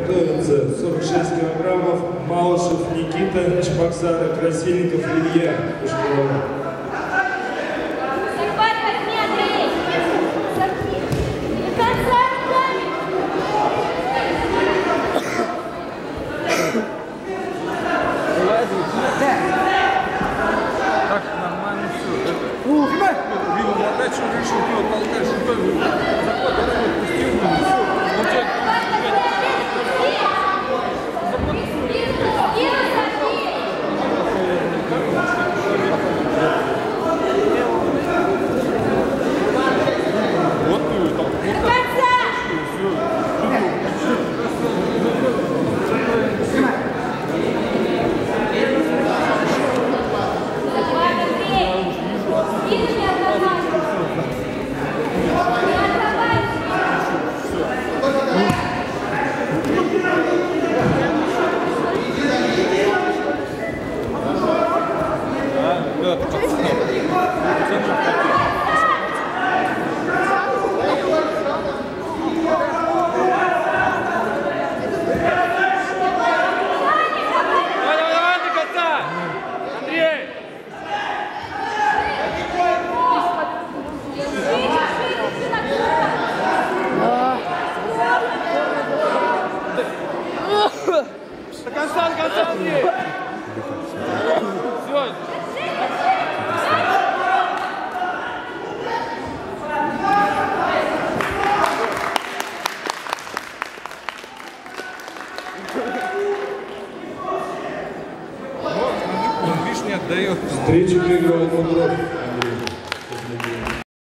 готовится 46 килограммов. Малышев Никита, Чебоксары, Красильников Илья. Так, нормально все. Видно, отдачу решил, толкаешь, заход, пустил, до конца, Андрей! Все! Вот, видишь, не отдает. Встречу выиграл Мудров.